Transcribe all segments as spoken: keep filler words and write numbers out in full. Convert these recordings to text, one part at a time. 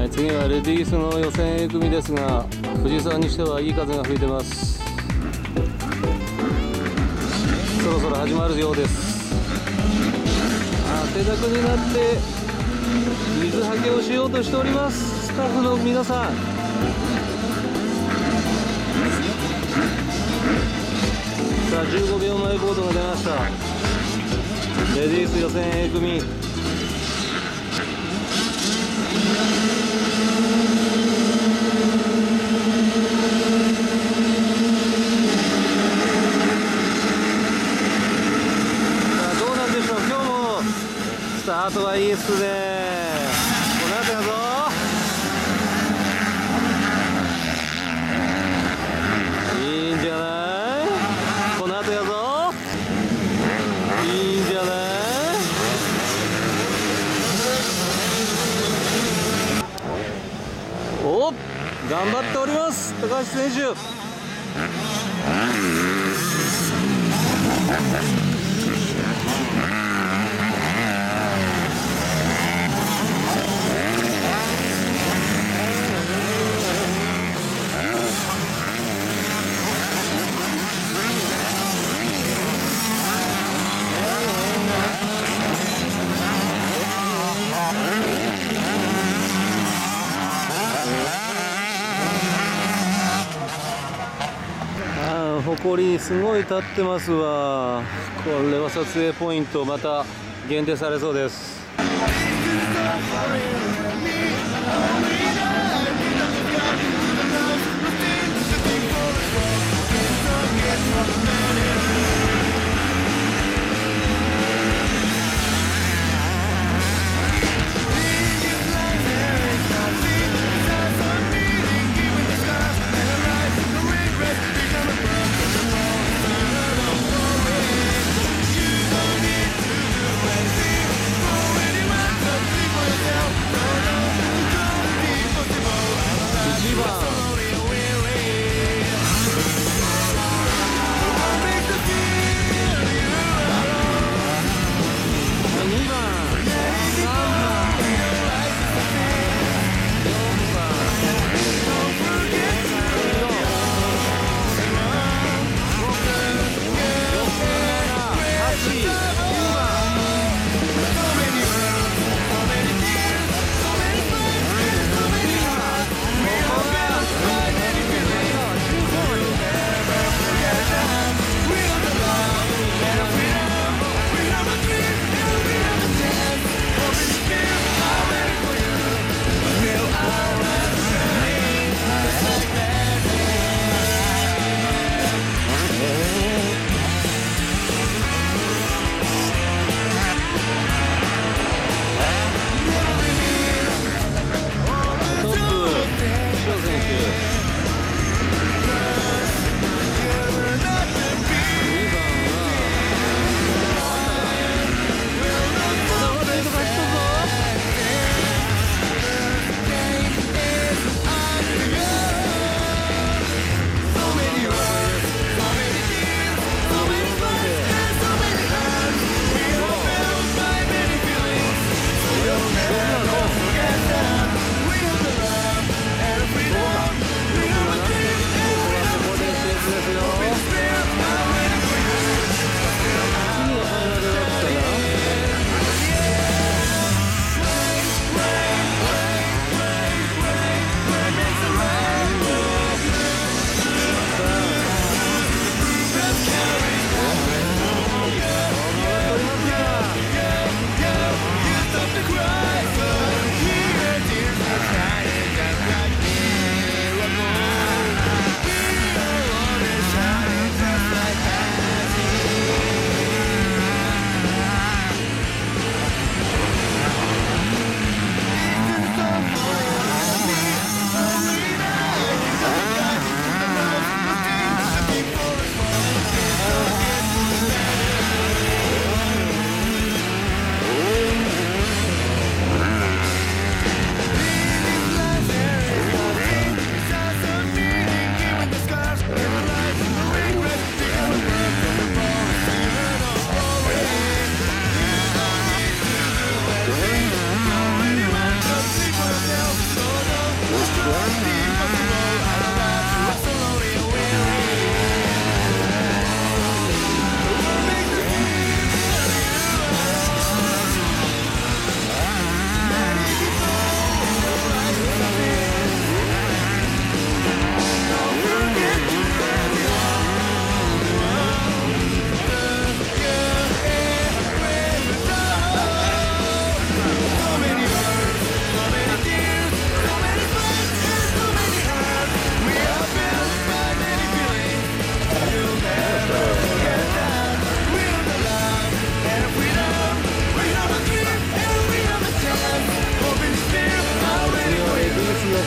はい、次はレディースの予選 A 組ですが、藤沢にしてはいい風が吹いてます。そろそろ始まるようです。汗だくになって水はけをしようとしております、スタッフの皆さん。さあじゅうごびょうまえボードが出ました。レディース予選 A 組、さあどうなんでしょう。今日もスタートはいいっすね。この後やぞ。いいんじゃない、この後やぞ。いいんじゃない。お、頑張っております高橋選手。ほこりすごい立ってますわ。これは撮影ポイントまた限定されそうです。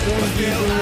キー君です。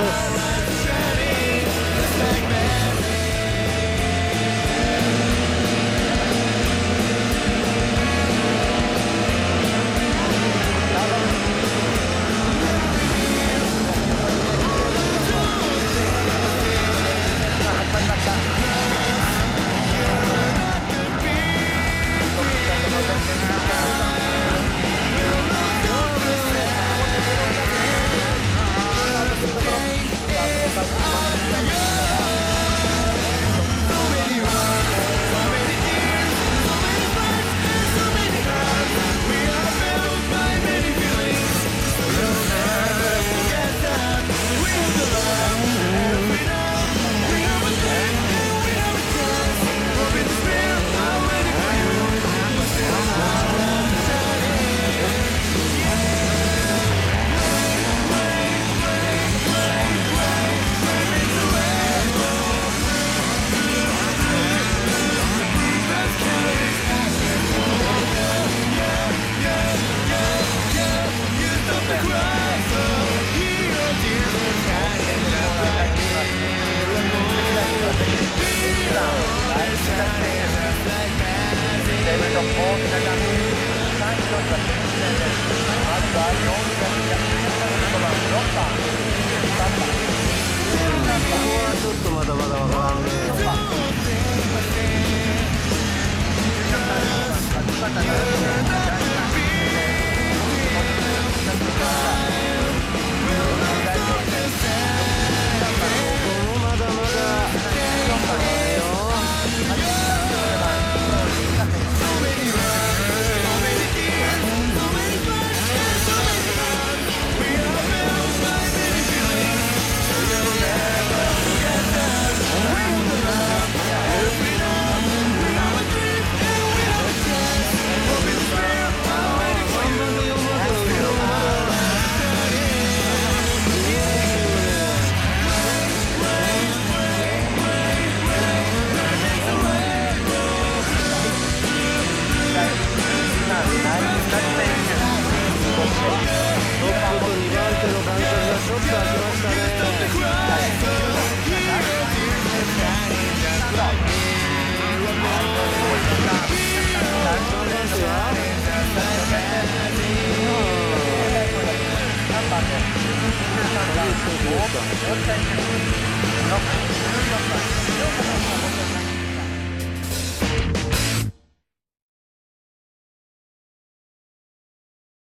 ちょっとまだまだわからんね。 よん